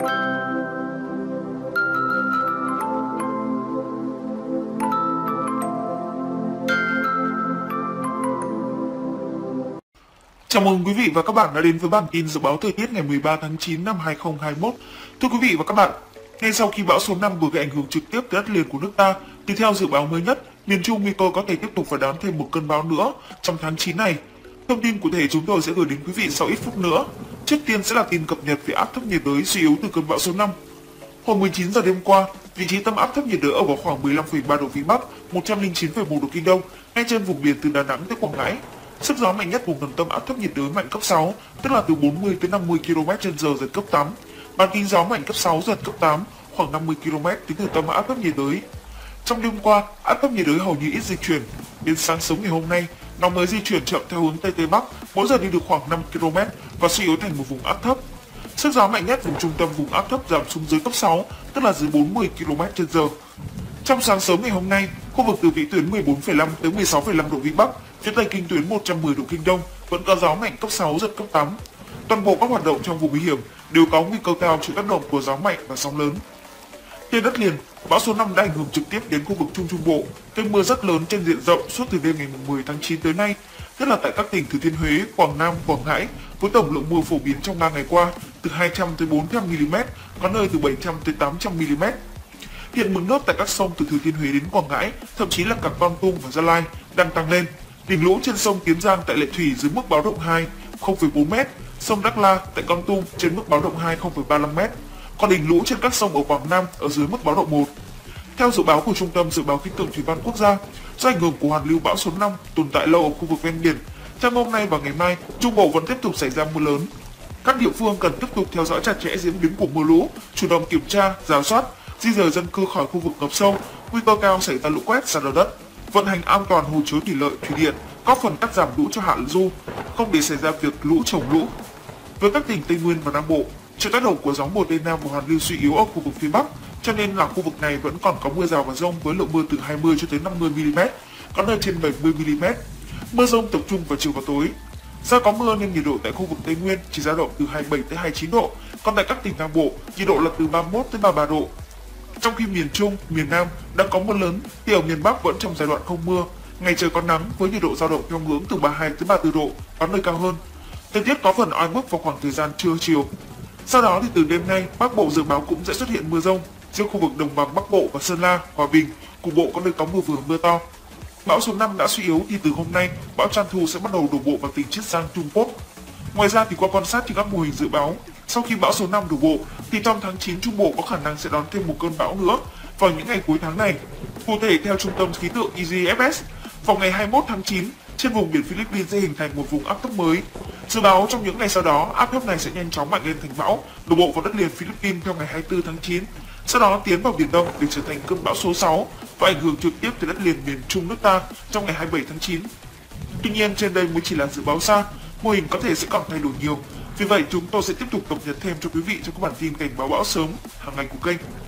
Chào mừng quý vị và các bạn đã đến với bản tin dự báo thời tiết ngày 13 tháng 9 năm 2021. Thưa quý vị và các bạn, ngay sau khi bão số 5 vừa gây ảnh hưởng trực tiếp tới đất liền của nước ta, thì theo dự báo mới nhất, miền Trung nguy cơ có thể tiếp tục phải đón thêm một cơn bão nữa trong tháng 9 này. Thông tin cụ thể chúng tôi sẽ gửi đến quý vị sau ít phút nữa. Trước tiên sẽ là tin cập nhật về áp thấp nhiệt đới suy yếu từ cơn bão số 5. Hồi 19 giờ đêm qua, vị trí tâm áp thấp nhiệt đới ở vào khoảng 15,3 độ vĩ Bắc, 109,1 độ kinh Đông, ngay trên vùng biển từ Đà Nẵng tới Quảng Ngãi. Sức gió mạnh nhất vùng gần tâm áp thấp nhiệt đới mạnh cấp 6, tức là từ 40 tới 50 km/h, giật cấp 8. Bán kính gió mạnh cấp 6, giật cấp 8, khoảng 50 km tính từ tâm áp thấp nhiệt đới. Trong đêm qua, áp thấp nhiệt đới hầu như ít di chuyển. Đến sáng sớm ngày hôm nay, nó mới di chuyển chậm theo hướng tây tây bắc, mỗi giờ đi được khoảng 5 km và suy yếu thành một vùng áp thấp. Sức gió mạnh nhất vùng trung tâm vùng áp thấp giảm xuống dưới cấp 6, tức là dưới 40 km/h. Trong sáng sớm ngày hôm nay, khu vực từ vĩ tuyến 14,5 tới 16,5 độ vĩ Bắc, phía tây kinh tuyến 110 độ kinh Đông vẫn có gió mạnh cấp 6, giật cấp 8. Toàn bộ các hoạt động trong vùng nguy hiểm đều có nguy cơ cao chịu tác động của gió mạnh và sóng lớn. Trên đất liền, bão số 5 đã ảnh hưởng trực tiếp đến khu vực Trung Trung Bộ, gây mưa rất lớn trên diện rộng suốt từ đêm ngày 10 tháng 9 tới nay, nhất là tại các tỉnh Thừa Thiên Huế, Quảng Nam, Quảng Ngãi, với tổng lượng mưa phổ biến trong 3 ngày qua từ 200 tới 400 mm, có nơi từ 700 tới 800 mm. Hiện mực nước tại các sông từ Thừa Thiên Huế đến Quảng Ngãi, thậm chí là cả Con Tum và Gia Lai đang tăng lên. Đỉnh lũ trên sông Kiến Giang tại Lệ Thủy dưới mức báo động 2, 0,4 m, sông Đắc La tại Con Tum trên mức báo động 2, 0,35 m. Còn đỉnh lũ trên các sông ở Quảng Nam ở dưới mức báo động 1. Theo dự báo của Trung tâm Dự báo Khí tượng Thủy văn Quốc gia, do ảnh hưởng của hoàn lưu bão số 5 tồn tại lâu ở khu vực ven biển, trong hôm nay và ngày mai, Trung Bộ vẫn tiếp tục xảy ra mưa lớn. Các địa phương cần tiếp tục theo dõi chặt chẽ diễn biến của mưa lũ, chủ động kiểm tra, rà soát, di dời dân cư khỏi khu vực ngập sâu, nguy cơ cao xảy ra lũ quét, sạt lở đất, vận hành an toàn hồ chứa thủy lợi, thủy điện, góp phần cắt giảm lũ cho hạ du, không để xảy ra việc lũ trồng lũ. Với các tỉnh Tây Nguyên và Nam Bộ, chịu tác động của gió mùa tây nam và hoàn lưu suy yếu ở khu vực phía Bắc, cho nên là khu vực này vẫn còn có mưa rào và dông với lượng mưa từ 20 cho tới 50 mm, có nơi trên 70 mm. Mưa dông tập trung vào chiều và tối. Do có mưa nên nhiệt độ tại khu vực Tây Nguyên chỉ dao động từ 27 tới 29 độ, còn tại các tỉnh Nam Bộ, nhiệt độ là từ 31 tới 33 độ. Trong khi miền Trung, miền Nam đang có mưa lớn, thì ở miền Bắc vẫn trong giai đoạn không mưa, ngày trời có nắng với nhiệt độ dao động trong ngưỡng từ 32 tới 34 độ, có nơi cao hơn. Thời tiết có phần oi bức vào khoảng thời gian trưa chiều. Sau đó thì từ đêm nay, Bắc Bộ dự báo cũng sẽ xuất hiện mưa rông, riêng khu vực đồng bằng Bắc Bộ và Sơn La, Hòa Bình, cục bộ có nơi có mưa vừa mưa to. Bão số 5 đã suy yếu thì từ hôm nay, bão Chan Thu sẽ bắt đầu đổ bộ vào tỉnh Chiết Giang, Trung Quốc. Ngoài ra thì qua quan sát thì các mô hình dự báo, sau khi bão số 5 đổ bộ thì trong tháng 9 Trung Bộ có khả năng sẽ đón thêm một cơn bão nữa vào những ngày cuối tháng này. Cụ thể theo Trung tâm Khí tượng EGFS, vào ngày 21 tháng 9, trên vùng biển Philippines sẽ hình thành một vùng áp thấp mới. Dự báo trong những ngày sau đó, áp thấp này sẽ nhanh chóng mạnh lên thành bão, đổ bộ vào đất liền Philippines theo ngày 24 tháng 9. Sau đó tiến vào Biển Đông để trở thành cơn bão số 6 và ảnh hưởng trực tiếp tới đất liền miền Trung nước ta trong ngày 27 tháng 9. Tuy nhiên trên đây mới chỉ là dự báo xa, mô hình có thể sẽ còn thay đổi nhiều. Vì vậy chúng tôi sẽ tiếp tục cập nhật thêm cho quý vị trong các bản tin cảnh báo bão sớm hàng ngày của kênh.